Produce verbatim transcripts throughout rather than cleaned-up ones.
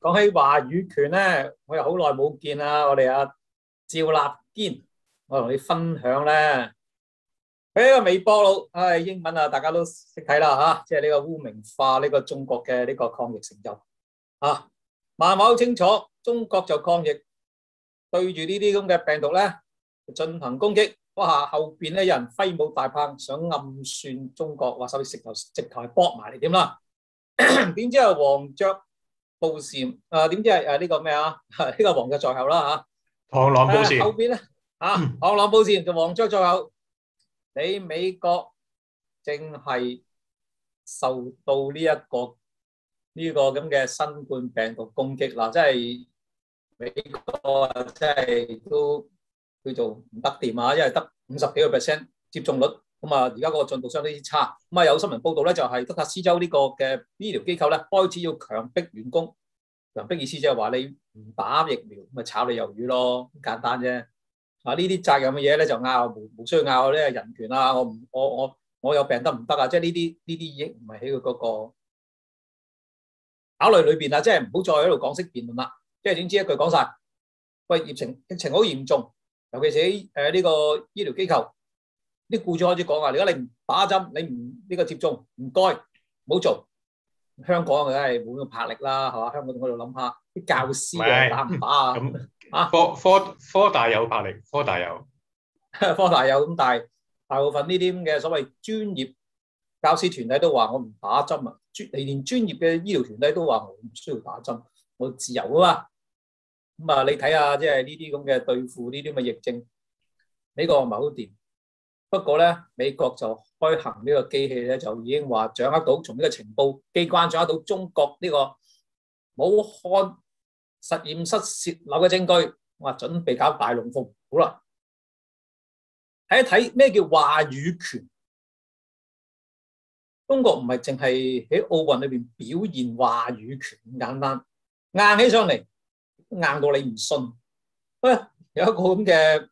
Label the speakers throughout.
Speaker 1: 講起話語權咧，我又好耐冇見啦。我哋阿趙立堅，我同你分享咧，喺呢個微博度，唉，英文啊，大家都識睇啦嚇，即係呢個污名化呢個中國嘅呢個抗疫成就啊，話好清楚，中國就抗疫，對住呢啲咁嘅病毒咧進行攻擊，哇，後邊咧有人揮舞大棒，想暗算中國，話手直頭直頭係搏埋嚟點啦？點知係黃雀報禪啊？點知係誒呢個咩啊？呢個黃雀在後啦嚇。
Speaker 2: 螳螂捕蟬。
Speaker 1: 後邊咧啊，螳螂捕蟬就黃雀在後。你美國正係受到呢一個呢個咁嘅新冠病毒攻擊啦，即係美國啊，即係都叫做唔得掂啊，因為得五十幾個 percent 接種率，咁啊而家嗰個進度相當之差。咁啊有新聞報道咧，就係德克斯州呢個嘅醫療機構咧開始要強迫員工，強迫意思即係話你唔打疫苗，咪炒你魷魚咯，咁簡單啫。啊！呢啲責任嘅嘢咧就拗，冇冇需要拗咧人權啊！我唔我我我有病得唔得啊？即係呢啲呢啲已經唔係喺佢嗰個考慮裏邊啦，即係唔好再喺度講式辯論啦。即係總之一句講晒，喂，疫情疫情好嚴重，尤其是喺誒呢個醫療機構，啲僱主開始講話，而家你唔打針，你唔呢個接種，唔該，唔好做。香港梗係冇咁魄力啦，係嘛？香港我度諗下啲教師啊打唔打啊？
Speaker 2: 咁
Speaker 1: 啊，
Speaker 2: 科科科大有魄力，科大有
Speaker 1: 科大有咁，但係大部分呢啲咁嘅所謂專業教師團體都話我唔打針啊，專連專業嘅醫療團體都話我唔需要打針，我自由啊嘛。咁啊，你睇下即係呢啲咁嘅對付呢啲咁嘅疫症，美國唔係好掂。不過咧，美國就開行呢個機器咧，就已經話掌握到從呢個情報機關掌握到中國呢個武漢實驗室洩漏嘅證據，我話準備搞大龍鳳。好啦，睇一睇咩叫話語權。中國唔係淨係喺奧運裏邊表現話語權咁簡單，硬起上嚟硬到你唔信。喂，有一個咁嘅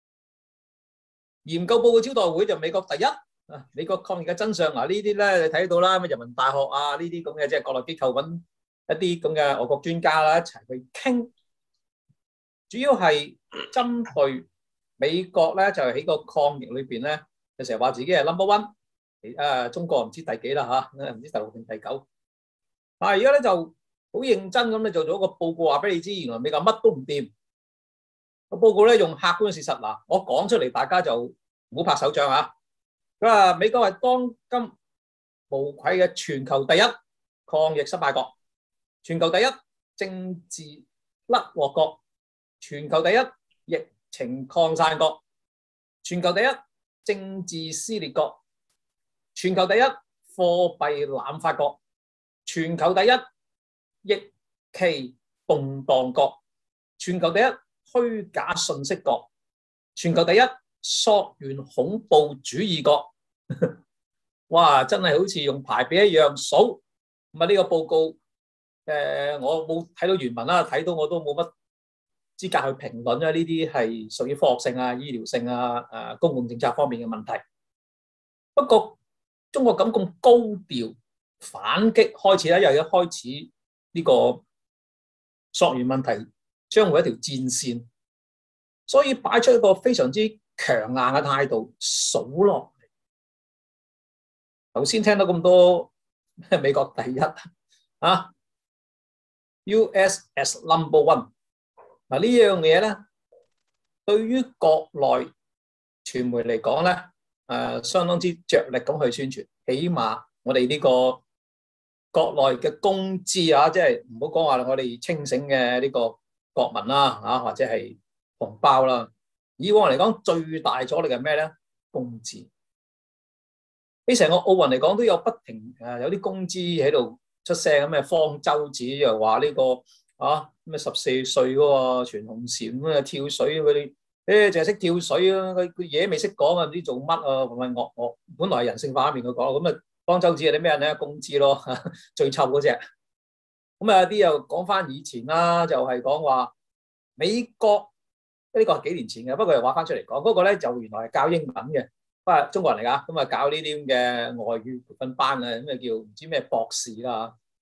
Speaker 1: 研究報告招待會就美國第一啊！美國抗疫嘅真相嗱，呢啲咧你睇到啦，咩人民大學啊呢啲咁嘅即係國內機構揾一啲咁嘅外國專家啦一齊去傾，主要係針對美國咧就係喺個抗疫裏邊咧，就成日話自己係 number one， 誒中國唔知第幾啦嚇，唔知第六定第九。但係而家咧就好認真咁咧做咗一個報告話俾你知，原來美國乜都唔掂。個報告咧用客觀事實嗱，我講出嚟大家就唔好拍手掌嚇。佢話美國係當今無愧嘅全球第一抗疫失敗國，全球第一政治甩鑊國，全球第一疫情擴散國，全球第一政治撕裂國，全球第一貨幣濫發國，全球第一疫期動盪國，全球第一虛假信息國，全球第一溯源恐怖主義國。哇！真係好似用排比一樣數。咁啊呢個報告，誒、呃、我冇睇到原文啦，睇到我都冇乜資格去評論啦。呢啲係屬於科學性啊、醫療性啊、誒、呃、公共政策方面嘅問題。不過中國咁咁高調反擊開始咧，又一開始呢個溯源問題將會一條戰線，所以擺出一個非常之強硬嘅態度數落嚟。頭先聽到咁多美國第一啊 ，U S as number one 嗱，呢樣嘢咧，對於國內傳媒嚟講咧，誒、呃、相當之着力咁去宣傳。起碼我哋呢個國內嘅工資啊，即係唔好講話我哋清醒嘅呢個國民啦，啊或者係紅包啦。以往嚟講，最大阻力係咩咧？工資。喺成個奧運嚟講，都有不停誒有啲工資喺度出聲咁嘅。方舟子又話呢個啊咩十四歲嗰個全紅嬋咁啊跳水佢哋誒淨係識跳水啊，佢佢嘢未識講啊，唔知做乜啊，唔係惡惡本來係人性化一面佢講咁啊。方舟子係啲咩人咧？工資咯，最臭嗰隻。咁啊有啲又講翻以前啦，就係講話美國呢個係幾年前嘅，不過又話翻出嚟講嗰個咧就原來係教英文嘅。不過中國人嚟㗎，咁啊搞呢啲咁嘅外語培訓班啊，咁啊叫唔知咩博士啦。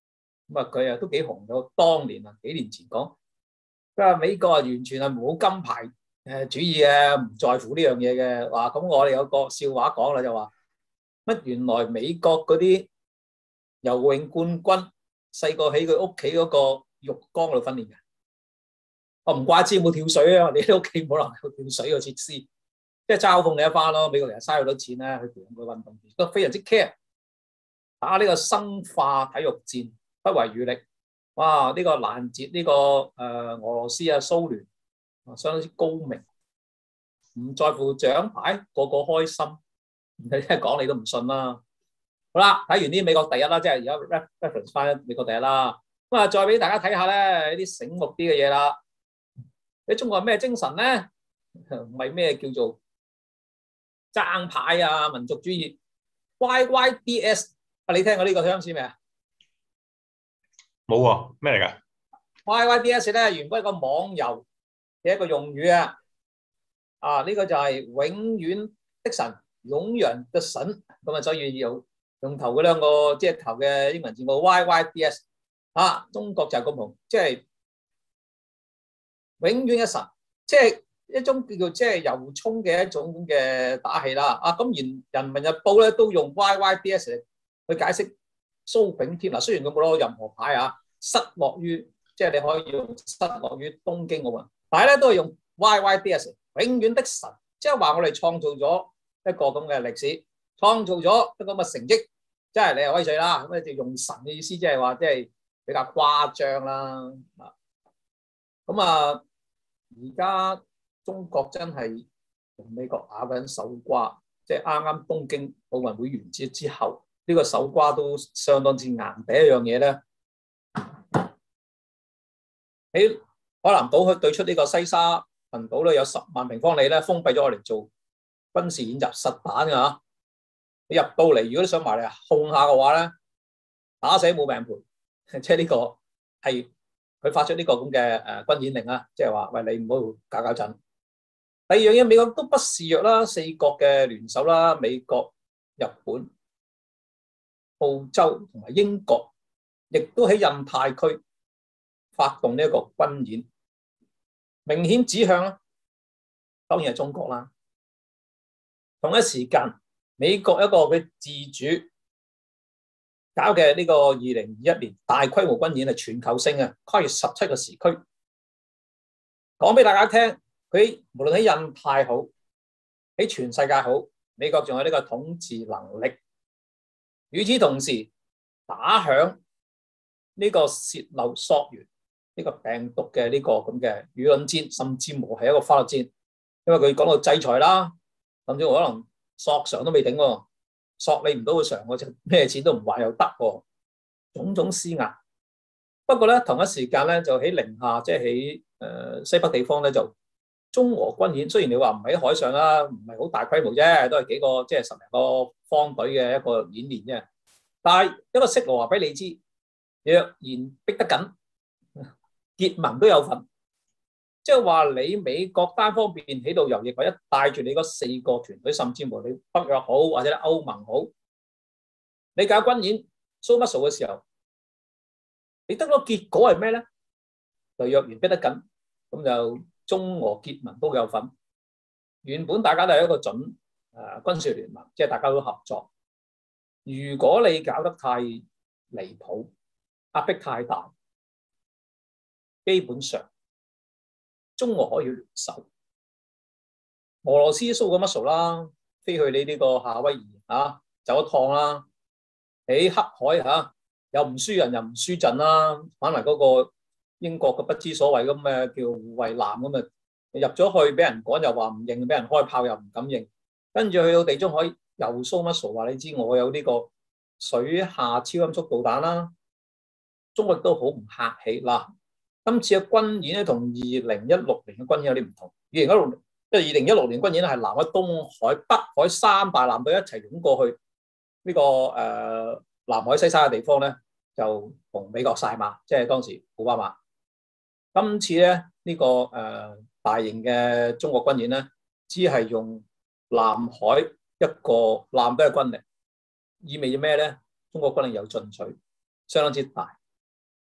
Speaker 1: 咁啊佢啊都幾紅咗，當年啊幾年前講，佢話美國啊完全係冇金牌誒主義嘅，唔在乎呢樣嘢嘅。話咁我哋有個笑話講啦，就話乜原來美國嗰啲游泳冠軍細個喺佢屋企嗰個浴缸度訓練嘅。我唔怪之冇跳水啊！你喺屋企冇能有跳水嘅設施，即係嘲諷你一番咯。美國人嘥好多錢咧去培養佢運動員，都非常之 care。打呢個生化體育戰不遺餘力，哇！呢、這個攔截呢、這個誒、呃、俄羅斯啊蘇聯啊相當之高明，唔在乎獎牌，個個開心。你聽講你都唔信啦。好啦，睇完啲美國第一啦，即係而家 reference 翻美國第一啦。咁啊，再俾大家睇下咧啲醒目啲嘅嘢啦。你中國係咩精神咧？唔係咩叫做爭牌啊、民族主義 Y Y D S 啊？你聽過呢個 term 未啊？
Speaker 2: 冇喎，咩嚟㗎
Speaker 1: ？Y Y D S 咧原本係個網遊嘅一個用語啊。啊，呢、這個就係永遠的神，永遠的神咁啊，所以用用頭嗰兩個即係頭嘅英文字母 Y Y D S 啊。中國就係咁紅，即係。永遠嘅神，即係一種叫做即係由衷嘅一種咁嘅打氣啦。啊，咁而人民日報咧都用 Y Y D S 去解釋蘇炳添嗱，雖然佢冇攞任何牌啊，失落於即係你可以用失落於東京奧運，但係咧都係用 Y Y D S 永遠的神，即係話我哋創造咗一個咁嘅歷史，創造咗一個咁嘅成績，即係你係威水啦。咁你就用神嘅意思，即係話即係比較誇張啦。啊，咁啊。而家中國真係同美國打緊手瓜，即係啱啱東京奧運會完結之後，呢、這個手瓜都相當之硬。第一樣嘢咧，喺海南島去對出呢個西沙群島咧，有十萬平方里咧封閉咗我嚟做軍事演習實彈嘅嚇。你入到嚟，如果你想埋嚟控下嘅話咧，打死冇命賠。即係呢個係。佢發出呢個咁嘅誒軍演令啦，即係話喂，你唔好搞搞震。第二樣嘢，美國都不示弱啦，四國嘅聯手啦，美國、日本、澳洲同埋英國，亦都喺印太區發動呢一個軍演，明顯指向啦，當然係中國啦。同一時間，美國一個嘅自主搞嘅呢個二零二一年大規模軍演係全球性嘅，跨越十七個時區。講俾大家聽，佢無論喺印太好，喺全世界好，美國仲有呢個統治能力。與此同時，打響呢個洩漏溯源呢個病毒嘅呢個咁嘅輿論戰，甚至乎係一個法律戰，因為佢講到制裁啦，甚至乎可能索償都未頂喎。索你唔到個償，我就咩錢都唔還又得喎，種種施壓。不過咧，同一時間咧，就喺寧夏，即係喺誒西北地方咧，就中俄軍演。雖然你話唔喺海上啦，唔係好大規模啫，都係幾個即係十零個方隊嘅一個演練啫。但係一個息路話俾你知，若然逼得緊，結盟都有份。即係話你美國單方面喺度遊弋，或者帶住你嗰四個團隊，甚至乎你北約好或者歐盟好，你搞軍演 show muscle 嘅時候，你得個結果係咩咧？就若然逼得緊，咁就中俄結盟都有份。原本大家都係一個準誒軍事聯盟，即係大家都合作。如果你搞得太離譜，壓迫太大，基本上中俄可以聯手。俄羅斯 show 個 muscle 啦，飛去你呢個夏威夷啊，走一趟啦。喺黑海嚇、啊，又唔輸人又唔輸陣啦，反為嗰個英國嘅不知所謂咁嘅叫護衛艦咁啊，入咗去俾人趕又話唔認，俾人開炮又唔敢認，跟住去到地中海又 show muscle 話你知我有呢個水下超音速導彈啦。中國都好唔客氣嗱，今次嘅軍演咧同二零一六年嘅軍演有啲唔同。二零一六即係二零一六年軍演咧係南海、東海、北海三大艦隊一齊湧過去呢、這個誒、呃、南海西沙嘅地方咧，就同美國晒馬，即係當時奧巴馬。今次咧呢、這個誒、呃、大型嘅中國軍演咧，只係用南海一個艦隊嘅軍力，意味住咩咧？中國軍力有進取，相當之大。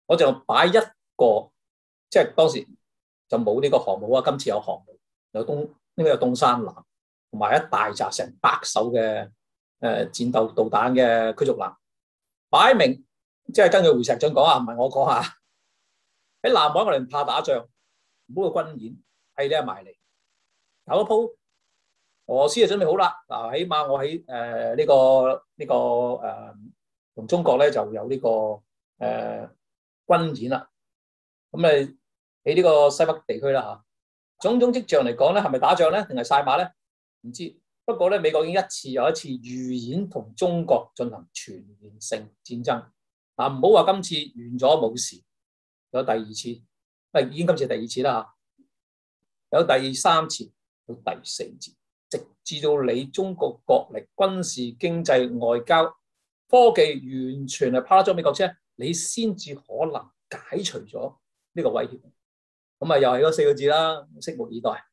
Speaker 1: 我就擺一個，即係當時就冇呢個航母啊，今次有航母，有東應該有東山艦，同埋一大紮成百艘嘅誒、呃、戰鬥導彈嘅驅逐艦，擺明即係根據胡錫進講啊，唔係我講啊，喺南海我哋唔怕打仗，唔好個軍演，係你係埋嚟搞一鋪。俄羅斯就準備好啦，嗱，起碼我喺誒呢個呢、這個誒同、呃、中國咧就有呢、這個誒、呃、軍演啦。咁誒喺呢個西北地區啦嚇，種種跡象嚟講咧，係咪打仗咧，定係晒馬咧？唔知。不過咧，美國已經一次又一次預演同中國進行全面性戰爭。嗱、啊，唔好話今次完咗冇事，有第二次，誒已經今次第二次啦嚇，有第三次，有第四次。直至到你中國國力、軍事、經濟、外交、科技完全係拋咗美國車，你先至可能解除咗呢個威脅。咁啊，又係嗰四個字啦，拭目以待。